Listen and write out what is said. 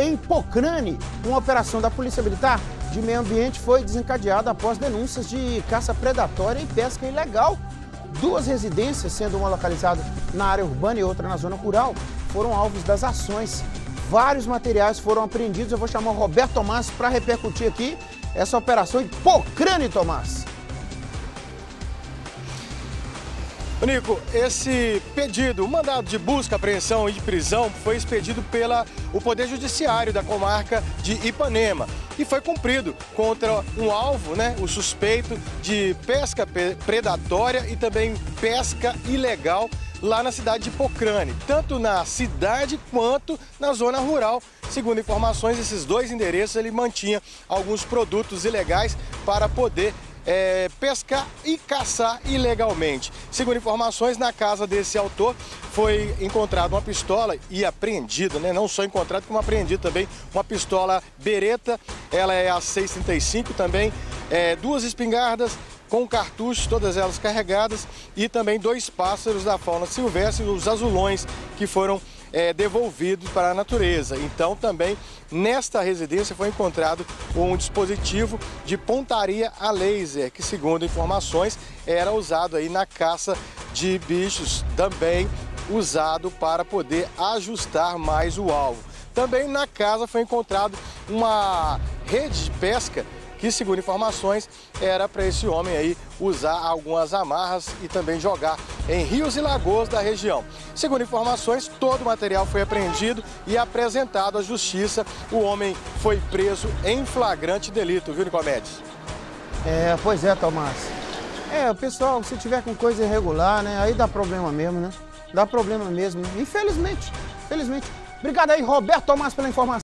Em Pocrane, uma operação da Polícia Militar de Meio Ambiente foi desencadeada após denúncias de caça predatória e pesca ilegal. 2 residências, sendo uma localizada na área urbana e outra na zona rural, foram alvos das ações. Vários materiais foram apreendidos. Eu vou chamar o Roberto Tomás para repercutir aqui essa operação em Pocrane, Tomás. Nico, esse pedido, o mandado de busca, apreensão e de prisão foi expedido pelo Poder Judiciário da comarca de Ipanema e foi cumprido contra um alvo, o suspeito de pesca predatória e também pesca ilegal lá na cidade de Pocrane, tanto na cidade quanto na zona rural. Segundo informações, esses 2 endereços ele mantinha alguns produtos ilegais para poder pescar e caçar ilegalmente. Segundo informações, na casa desse autor foi encontrada uma pistola e apreendido, não só encontrado, como apreendido também uma pistola Beretta, ela é a 6,35 também, 2 espingardas com cartuchos, todas elas carregadas, e também 2 pássaros da fauna silvestre, os azulões, que foram devolvidos para a natureza. Então também nesta residência foi encontrado um dispositivo de pontaria a laser, que segundo informações era usado aí na caça de bichos, também usado para poder ajustar mais o alvo. Também na casa foi encontrado uma rede de pesca que, segundo informações, era para esse homem aí usar algumas amarras e também jogar em rios e lagoas da região. Segundo informações, todo o material foi apreendido e apresentado à justiça. O homem foi preso em flagrante delito, viu, Nicomedes? Pois é, Tomás. Pessoal, se tiver com coisa irregular, aí dá problema mesmo, Dá problema mesmo, infelizmente. Obrigado aí, Roberto Tomás, pela informação.